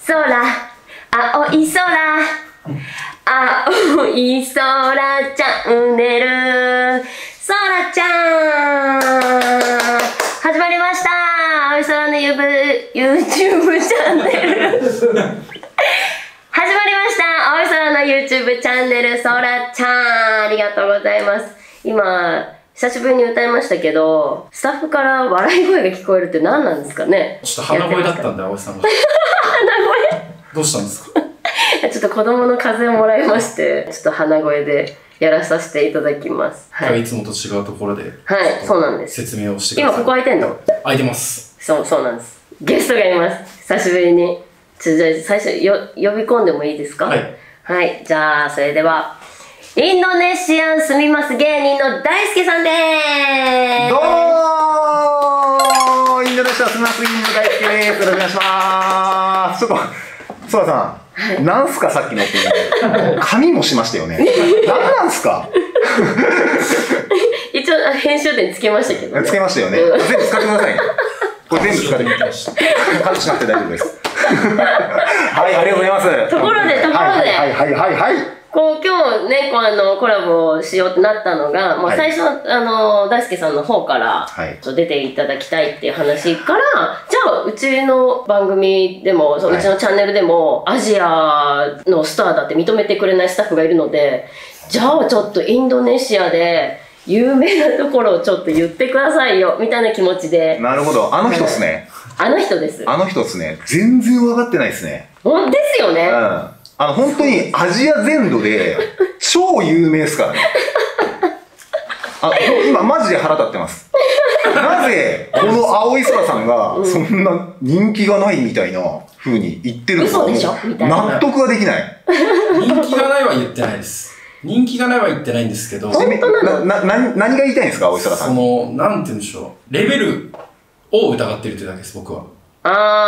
空、青い空、青い空チャンネル、空ちゃん始まりました。青い空のYouTube チャンネル始まりました。青い空の YouTube チャンネル、空ちゃん、ありがとうございます。今久しぶりに歌いましたけど、スタッフから笑い声が聞こえるって何なんですかね。 ちょっと鼻声だったんで、葵さんが鼻声どうしたんですか。 ちょっと子供の風をもらいまして、ちょっと鼻声でやらさせていただきます。 はい、いつもと違うところで、 はい、そうなんです。 説明をしてください。 今ここ空いてんの？ 空いてます。 そうなんです。ゲストがいます。久しぶりに。じゃあ最初呼び込んでもいいですか？ はい。 はい、じゃあそれではインドネシアン住みます芸人の大輔さんでーす。 どうもー、インドネシア住みます芸人の大輔です。よろしくお願いします。ちょっとソラさん、なんすかさっきのって髪もしましたよね。なんなんすか。 一応編集点つけましたけど、ね、 つけましたよね。全部使ってくださいね。これ全部使ってみました。カットしなくて大丈夫です。はい、ありがとうございます。 ところではいこう今日ねコラボしようってなったのが、もう最初、大輔さんの方から、出ていただきたいっていう話から、じゃあうちの番組でも、うちのチャンネルでもアジアのスターだって認めてくれないスタッフがいるので、じゃあちょっとインドネシアで有名なところをちょっと言ってくださいよみたいな気持ちで。 なるほど、あの人っすね。 あの人です。 あの人っすね。全然分かってないですね。 ですよね。 本当にアジア全土で超有名ですからね。今マジで腹立ってます。なぜこの青い空さんがそんな人気がないみたいな風に言ってるのか納得ができない。 人気がないは言ってないです。人気がないは言ってないんですけど、 本当なの？ 何が言いたいんですか、青い空さん。 なんて言うんでしょう、レベルを疑ってるってだけです、僕は。 名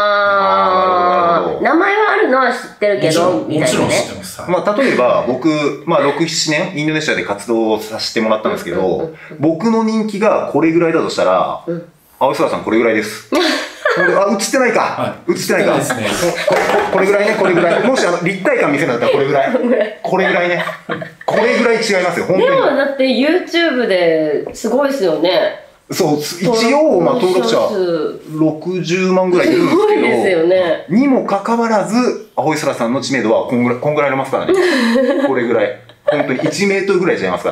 前はあるのは知ってるけど、みたいなね。もちろん知ってます。 例えば僕、6、7年インドネシアで活動させてもらったんですけど、僕の人気がこれぐらいだとしたら、青い空さんこれぐらいです。映ってないか。映ってないか。これぐらいね、これぐらい。もし立体感見せるんだったらこれぐらい。これぐらいね。これぐらい違いますよ、本当に。 でもだって YouTube ですごいですよね。 そう、一応、登録者60万ぐらいいるんですけど、 すごいですよね。 にもかかわらず、青い空さんの知名度はこんぐらいありますからね。これぐらい。本当に1メートルぐらい違いますから。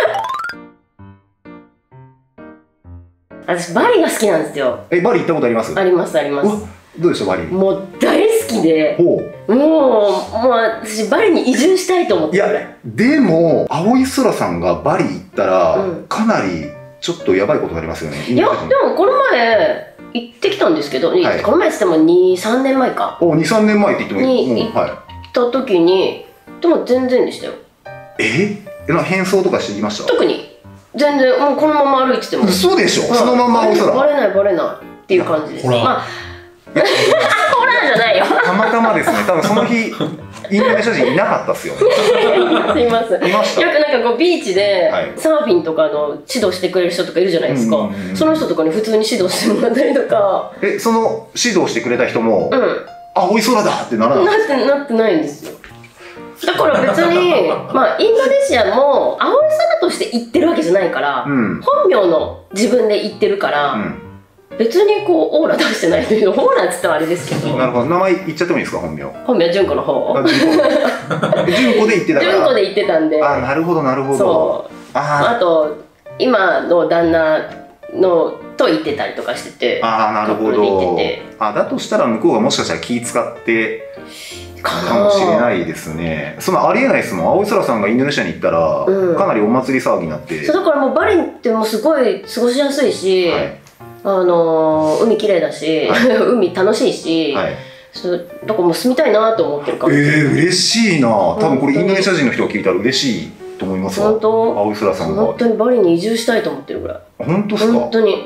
私、バリが好きなんですよ。バリ行ったことあります？ あります、あります。 どうでした、バリ？ もう大好きで、もう私、バリに移住したいと思って。 いや、でも、青い空さんがバリ行ったら、かなり、ちょっとやばいことがありますよね。 いや、でもこの前行ってきたんですけど、この前っつっても2、3年前か。 2、3年前って言ってもいい？ に行った時に、でも全然でしたよ。 変装とかしてきました？ 特に全然、もうこのまま歩いてても。 嘘でしょ？そのまま青空。 バレないっていう感じです。 ほら。 ホラーじゃないよ。 たまたまですね。多分その日インドネシア人いなかったっすよね。 すいません。よくなんかビーチでサーフィンとかの指導してくれる人とかいるじゃないですか。その人とかに普通に指導してもらったりとか。 その指導してくれた人も青い空だってならない？ なってないんですよ。だから別にインドネシアも青い空として言ってるわけじゃないから、本名の自分で言ってるから。別にオーラ出してないという、オーラって言ったらあれですけど。 なるほど、名前言っちゃってもいいですか、本名？ 本名は純子の方。 純子で言ってたから。 純子で言ってたんで。 なるほどなるほど。そう。 あと今の旦那のと言ってたりとかしてて。 なるほど。だとしたら向こうがもしかしたら気使ってかもしれないですね。そんなありえないですもん。青い空さんがインドネシアに行ったらかなりお祭り騒ぎになって。 そうだからもうバリってもうすごい過ごしやすいし。海綺麗だし、海楽しいし、だからもう住みたいなと思ってるから。 嬉しいな。多分これインドネシア人の人が聞いたら嬉しいと思いますわ。 本当？ 青い空さんが。 本当にバリに移住したいと思ってるぐらい。 本当ですか？ 本当に。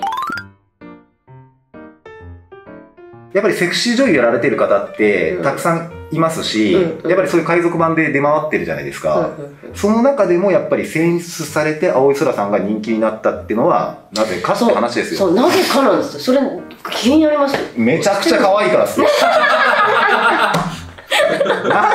やっぱりセクシー女優やられてる方ってたくさんいますし、やっぱりそういう海賊版で出回ってるじゃないですか。その中でもやっぱり選出されて青い空さんが人気になったっていうのはなぜかって話ですよ。 そう、なぜかなんですよ。それ気になりますよ。 めちゃくちゃ可愛いからっすね。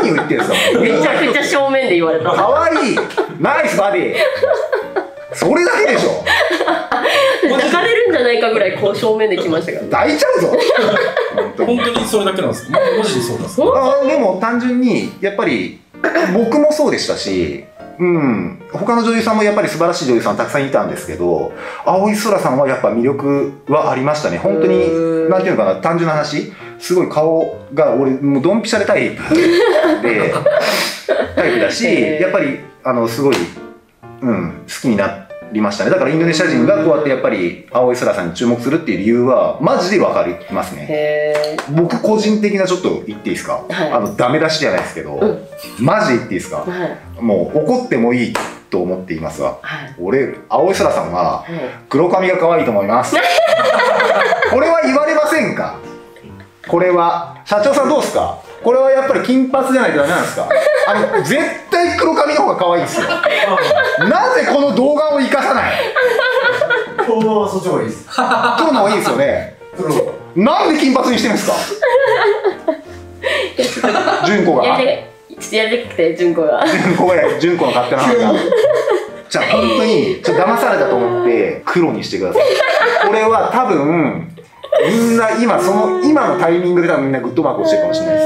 何を言ってるんですか。 めちゃくちゃ正面で言われた。 かわいい、ナイスバディ、それだけでしょ。 抱かれるんじゃないかぐらいこう正面で来ましたから。 抱いちゃうぞ。 本当にそれだけなんですか。マジでそうなんですか。 でも単純にやっぱり僕もそうでしたし、他の女優さんもやっぱり素晴らしい女優さんたくさんいたんですけど、青井空さんはやっぱ魅力はありましたね。本当になんていうのかな、単純な話、すごい顔が俺もうドンピシャでタイプでタイプだし、やっぱりすごい、好きになりましたね。だからインドネシア人がこうやってやっぱり青井空さんに注目するっていう理由はマジでわかりますね。僕個人的なちょっと言っていいですか、ダメ出しじゃないですけど、マジで言っていいですか、もう怒ってもいいと思っていますが、俺青井空さんは黒髪が可愛いと思います。これは言われませんか。これは社長さんどうですか。これはやっぱり金髪じゃないとダメなんですか。絶対黒髪の方が可愛いですよ。なぜこの動画を生かさない。 今日はそっちの方がいいです。 今日の方がいいですよね。なんで金髪にしてるんですか。純子が。 ちょっとやりたくて純子が。 純子の勝手な話だ。じゃあ本当にちょっと騙されたと思って黒にしてください。これは多分みんな今のタイミングで多分みんなグッドマークをしてるかもしれないです。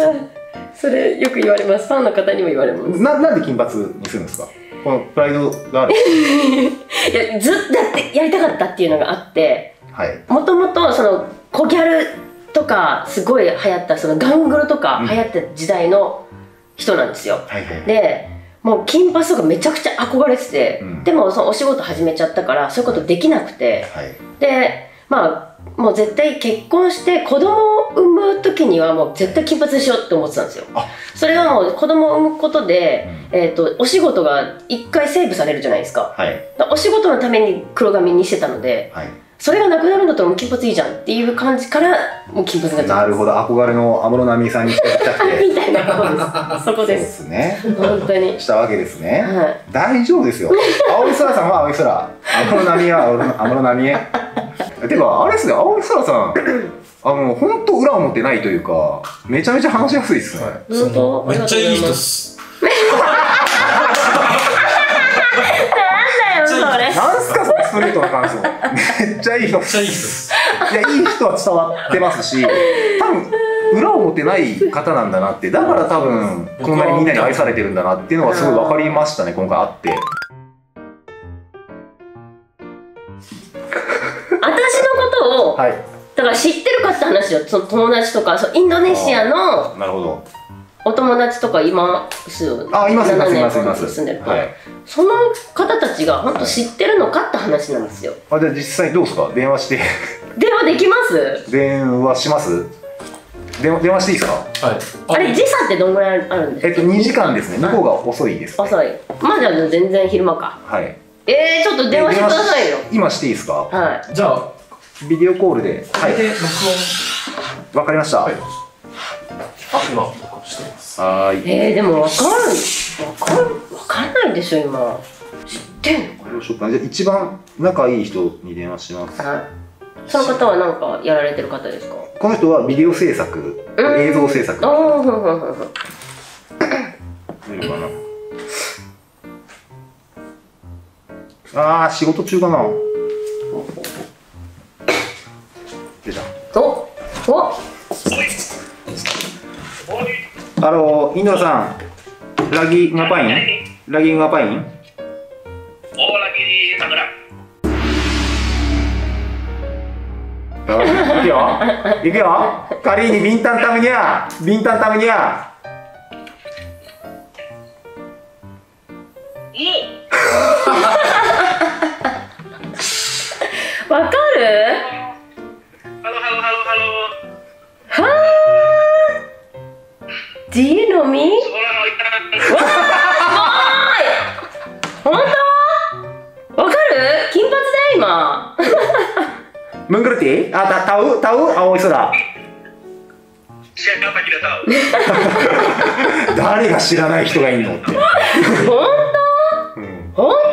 それよく言われます。ファンの方にも言われます。 なんで金髪にするんですか。このプライドがある。 いや、ずっとだってやりたかったっていうのがあって、もともとそのコギャルとかすごい流行った、そのガングロとか流行った時代の人なんですよ。でもう金髪とかめちゃくちゃ憧れてて、でもそのお仕事始めちゃったからそういうことできなくて、でもう絶対結婚して子供を産む時にはもう絶対金髪にしようって思ってたんですよ。それはもう子供を産むことで、お仕事が一回セーブされるじゃないですか。お仕事のために黒髪にしてたので、それがなくなるんだったらもう金髪いいじゃんっていう感じからもう金髪になっちゃった。 なるほど、憧れの安室奈美恵さんにしてきたくてみたいなことです。そこです。 そうですね。 本当にしたわけですね。大丈夫ですよ。青井空さんは青井空、安室奈美恵は安室奈美恵。てかあれですね、青井空さん本当裏表ないというか、めちゃめちゃ話しやすいですね。 めっちゃいい人っす。 なんすかそのストレートな感想。めっちゃいい人。めっちゃいい人です。いや、いい人は伝わってますし、多分裏表ない方なんだなって、だから多分こんなにみんなに愛されてるんだなっていうのがすごい分かりましたね、今回会って。 私のことを、だから知ってるかって話よ。その友達とか、インドネシアのお友達とかいますよ。 います住んでると、その方たちが本当知ってるのかって話なんですよ。 じゃあ実際どうですか。電話して電話できます？ 電話します。電話していいですか。 あれ時差ってどんぐらいあるんですか。 2時間ですね。向こうが遅いです。 遅い。じゃあ全然昼間か。ちょっと電話してくださいよ。 今していいですか。 じゃあビデオコールで。わかりました。 今してます。 でもわかんないでしょ今。知ってんの。 どうしようかな。じゃあ一番仲いい人に電話します。 その方は何かやられてる方ですか。 この人はビデオ制作、映像制作。出るかな。仕事中かな。出た。インドさん、lagi ngapain? Lagi di Tangerang. 行くよ。kali ini bintang tamunya. わかる？ Halo. Do you know me? 本当？わかる？金髪だよ今。 Mengerti? Tahu青い空。 Siapa tidak tahu? 誰が知らない人がいるのって。 本当？本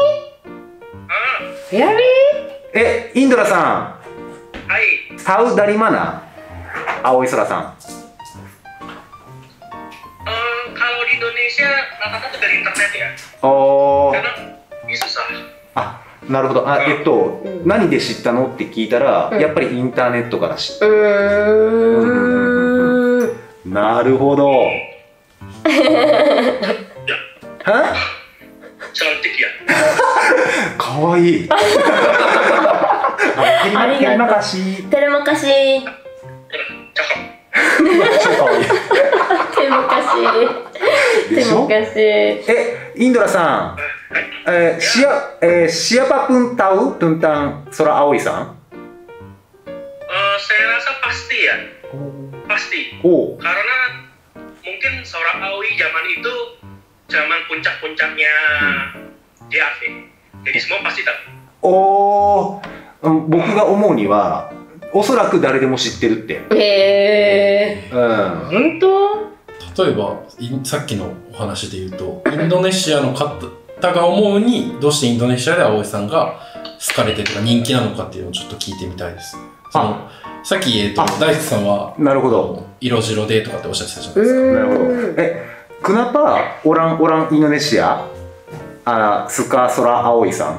当に？やり？ インドラさん。Tahu dari mana? 青い空さん。 Kalau Indonesia rata-rata tuh dari internet ya. あ Karena ini susah. あ、なるほど。何で知ったのって聞いたら、やっぱりインターネットから知った。なるほど。は Cantik ya. かわいい。terima kasih。 Terima kasih. Cakep. 超かわいい。 Terima kasih. でしょ Terima kasih. インドラさん、siapa pun tahu tentang Sora Aoi san? Saya rasa pasti ya. Pasti. Oh. Karena mungkin Sora Aoi zaman itu zaman puncak-puncaknya JAV. Jadi semua pasti tahu. おー、僕が思うには、おそらく誰でも知ってるって。 へー。本当？ 例えばさっきのお話で言うとインドネシアの方が思うにどうしてインドネシアで葵さんが好かれてるとか人気なのかっていうのをちょっと聞いてみたいです。そのさっき大輔さんはなるほど色白でとかっておっしゃってたじゃないですか。 なるほど。kenapa orang Indonesia suka Sora Aoi san?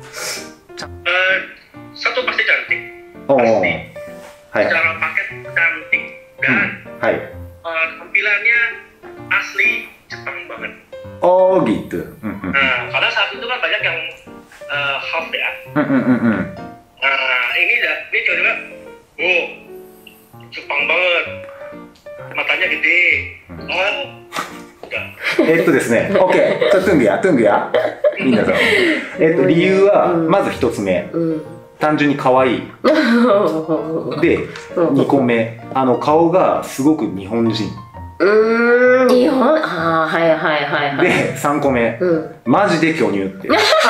Satu pasti cantik. Oh. Pasti. Hai. Secara paket cantik dan Hai. tampilannya asli Jepang banget. Oh gitu. Nah, karena saat itu kan banyak yang half ya. Nah, ini coba, oh, Jepang banget, matanya gede, udah. ですね、OK、ちょっとトゥングや、みんなさん。理由は、まず一つ目、単純に可愛い。で、2個目、顔がすごく日本人。 日本？ああ、はいはいはいはい。 で、3個目、マジで巨乳って。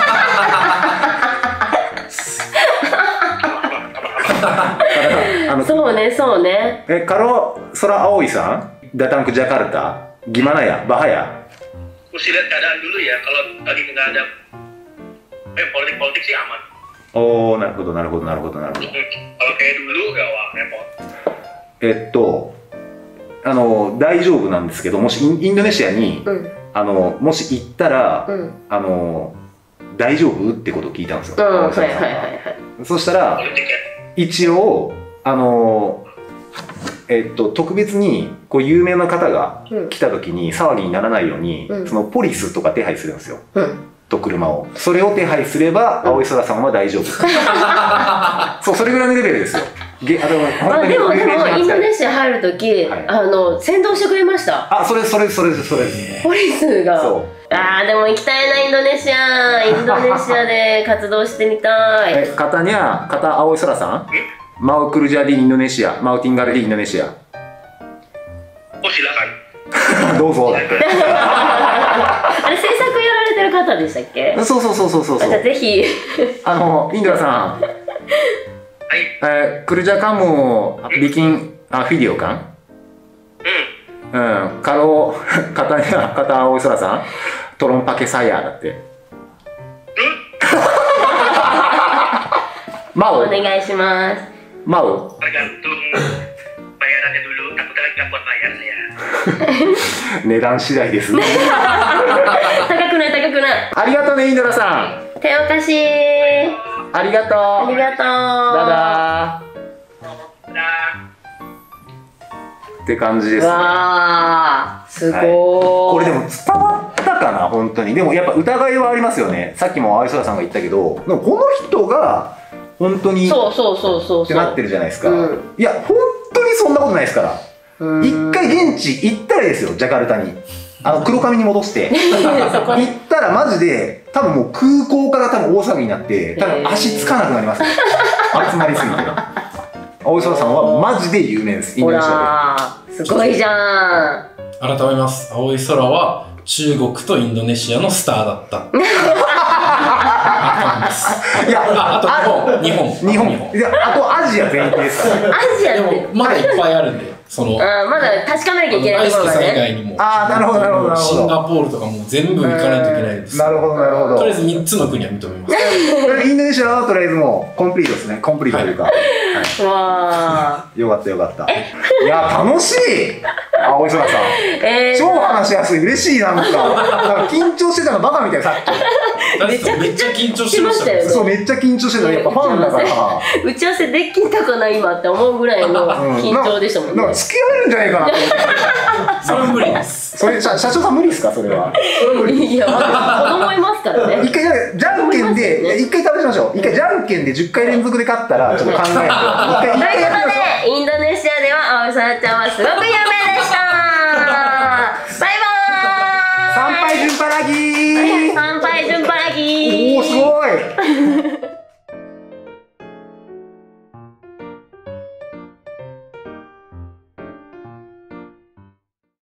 そうね、そうね。 Kalau Sora Aoi san datang ke Jakarta, gimana ya, bahaya? Mesti lihat keadaan dulu ya. Kalau tadi nggak ada politik sih aman. Oh, なるほど。 Kalau kayak dulu ya wah repot. 大丈夫なんですけど、もしインドネシアに、もし行ったら、大丈夫ってことを聞いたんですよ。そしたら、一応、特別にこう有名な方が来た時に騒ぎにならないように、そのポリスとか手配するんですよ。と車を。それを手配すれば、青井空さんは大丈夫。そう、それぐらいのレベルですよ。でもインドネシア入るとき、先導してくれました。 あ、それです。 ポリスが。でも行きたいな、インドネシアで活動してみたい。 kata青井空さんmau kerja di Indonesia, mau tinggal di Indonesia. Oh silakan. どうぞだって。 あれ制作やられてる方でしたっけ？ そう。 じゃあぜひ。 インドラさん。kerja kamu bikin video kan? Kalau kata青井空さん、tolong pakai saya だって。 お願いします。 Mau? Tergantung bayarannya dulu, takut lagi nggak kuat bayar saya. 値段次第ですね。 高くない。 ありがとうね、インドラさん。 手を貸し。 ありがとう。 ありがとう。 ダダって感じですね。 わー、すごーい。 これでも伝わったかな、本当に。でもやっぱ疑いはありますよね。さっきも青井空さんが言ったけど、でもこの人が本当にそうってなってるじゃないですか。いや本当にそんなことないですから。一回現地行ったらですよ、ジャカルタに。黒髪に戻して行ったらマジで多分もう空港から多分大騒ぎになって多分足つかなくなります。集まりすぎて。青井空さんはマジで有名です。インドネシアで。すごいじゃん。 改めます。青井空は中国とインドネシアのスターだった。 いや、 あと日本。 いや、あとアジア全体です。 アジアでもまだいっぱいあるんで、 まだ確かめなきゃいけないところがね。 大輔さん以外にも。 なるほど。 シンガポールとかも全部行かないといけないです。 なるほど。 とりあえず3つの国は認めます。 インドネシアはとりあえずもうコンプリートですね。コンプリートというか。 わー。よかった。いや、楽しい。青井空さん。超話話しやすい。嬉しい、なんか緊張してたのバカみたい、さっき。 めちゃくちゃ緊張してましたよね。 そう、めっちゃ緊張してた。やっぱファンだから。 打ち合わせできたかな今って思うぐらいの緊張でしたもんね。 なんか付き合えるんじゃないかなと思って。 それは無理です。 それ社長さん無理ですか、それは。 いや、子供いますからね。 一回じゃんけんで、一回試しましょう。一回じゃんけんで10回連続で勝ったらちょっと考えて。 ということで、インドネシアでは青井さらちゃんはすごく有名